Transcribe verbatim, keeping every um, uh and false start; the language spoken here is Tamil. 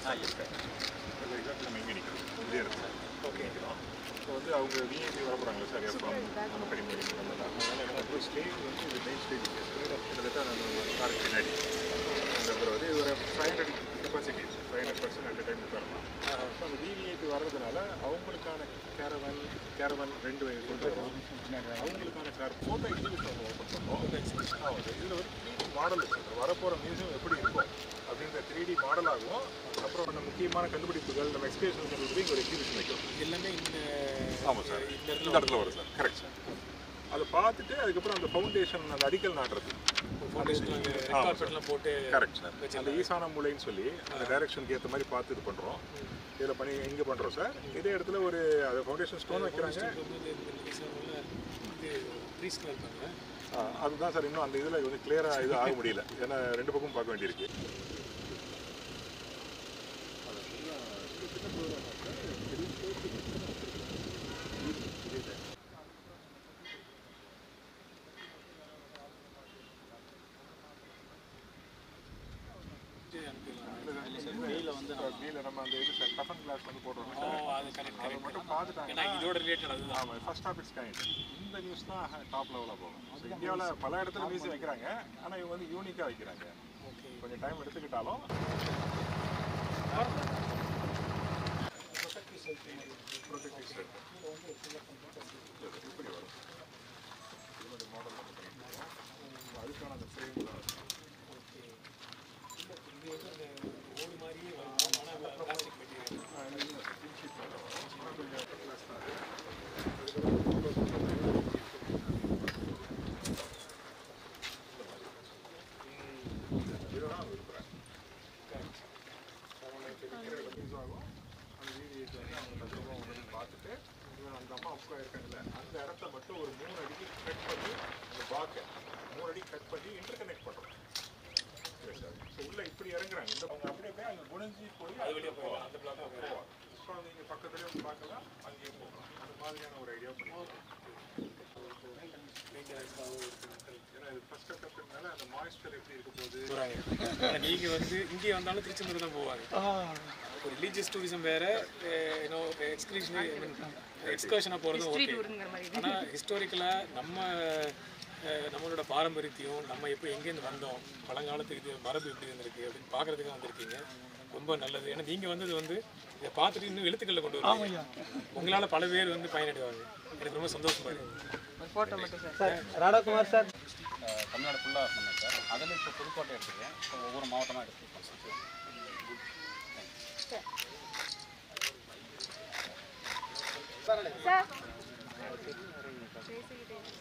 Yes sir. எக்ஸாக்ட் நம்ம எங்கே நிற்கிறோம் இதே இடத்துல ஓகே நிற்கிறோம். ஸோ வந்து அவங்க விஐபி வர போகிறாங்களா சார் எப்போ நம்ம கடிமொழி அதனால் என்ன ஸ்டேஜ் வந்து இது மெயின் ஸ்டேஜ் கிட்டத்தட்ட நம்ம காருக்கு பின்னாடி வந்து ஒரு five hundred capacity five hundred percent at time வரலாம். ஸோ அந்த விவிஐபி வர்றதுனால அவங்களுக்கான கேரவன் கேரவன் ரெண்டு சொல்கிறோம் அவங்களுக்கான கார் ஃபோட்டோ எக்ஸிபிஷன் ஓப்பன் பண்ணுறோம். இதில் வந்து த்ரீ டி மாடல் வச்சுருக்கோம். வரப்போகிற மியூசியம் எப்படி இருக்கும் அப்படின்ற த்ரீ டி மாடலாகும். அப்புறம் நம்ம முக்கியமான கண்டுபிடிப்புகள் நம்ம எக்ஸ்பிரேஷன் கண்டுபிடிப்பு இங்கே ஒரு எக்ஸிபிஷன் வைக்கிறோம். எல்லாமே இந்த ஆமாம் சார் இந்த இடத்துல வரும் சார். Correct sir. அதை பார்த்துட்டு அதுக்கப்புறம் அந்த ஃபவுண்டேஷன் அந்த அடிக்கல் நாட்டுறது போட்டு கரெக்ட் சார். அந்த ஈசான மூலைன்னு சொல்லி அந்த டைரக்ஷனுக்கு ஏற்ற மாதிரி பார்த்து இது பண்ணுறோம். இதில் பண்ணி இங்கே பண்ணுறோம் சார். இதே இடத்துல ஒரு அது ஃபவுண்டேஷன் ஸ்டோன் வைக்கிறாங்க. அதுதான் சார் இன்னும் அந்த இதில் வந்து கிளியராக இது ஆக முடியல. ஏன்னா ரெண்டு பக்கமும் பார்க்க வேண்டியிருக்கு. நம்ம அந்த இது சார் டஃபன் கிளாஸ் வந்து போடுறோம் அதை மட்டும் பார்த்துட்டாங்க. இதோட ரிலேட்டட் அது ஆமாம் ஃபர்ஸ்ட் ஆஃப் இட்ஸ் கைண்ட். இந்த நியூஸ் தான் டாப் லெவலில் போகும். ஸோ இந்தியாவில் பல இடத்துல மியூசியம் வைக்கிறாங்க. ஆனால் இவங்க வந்து யூனிக்காக வைக்கிறாங்க. கொஞ்சம் டைம் எடுத்துக்கிட்டாலும் இப்படி வரும் மாடல் அதுக்கான அந்த ஃப்ரேம் பார்த்துட்டு அந்த அம்மா அப்பா இருக்காங்கல்ல அந்த இடத்த மட்டும் ஒரு மூணு அடிக்கு கட் பண்ணி அந்த பாக்கை மூணு அடி கட் பண்ணி இன்டர் கனெக்ட் பண்ணுறோம். ஸோ உள்ள இப்படி இறங்குறாங்க. இந்த அவங்க அப்படியே போய் அங்கே குணிஞ்சி போய் அது வெளியே போகலாம். அந்த பிளாக் போவாங்க. ஸோ அது இங்கே பக்கத்துலேயும் பார்க்கலாம் அங்கேயும் போகலாம். அந்த மாதிரியான ஒரு ஐடியா பண்ணுவோம். ஏன்னா இது ஃபர்ஸ்ட் கட்டதுனால அந்த மாய்ஸ்டர் எப்படி இருக்க போகுது. நீங்கள் வந்து இங்கே வந்தாலும் திருச்செந்தூர் தான் போவாங்க. ஒரு ரிலீஜியஸ் டூரிசம் வேறு இன்னும் எக்ஸ்கிரிஷன் எக்ஸ்கர்ஷனாக போகிறதும் ஓகே. ஆனால் ஹிஸ்டாரிக்கலாக நம்ம நம்மளோட பாரம்பரியத்தையும் நம்ம எப்போ எங்கேருந்து வந்தோம் பழங்காலத்துக்கு இது மரபு எப்படி இருந்திருக்கு அப்படின்னு பார்க்குறதுக்கு வந்திருக்கீங்க. ரொம்ப நல்லது. ஏன்னா நீங்கள் வந்தது வந்து இதை பார்த்துட்டு இன்னும் எழுத்துக்களில் கொண்டு வருவாங்க. உங்களால் பல பேர் வந்து பயனடைவாங்க. எனக்கு ரொம்ப சந்தோஷமாக இருக்குது. ஃபோட்டோ மட்டும் sir. Sir Radhakumar sir Tamil Nadu ஃபுல்லாக பண்ணேன் சார். அதில் இப்போ புதுக்கோட்டை எடுத்துருக்கேன். இப்போ ஒவ்வொரு மாவட்டமாக எடுத்துருக்கேன் சார். சார்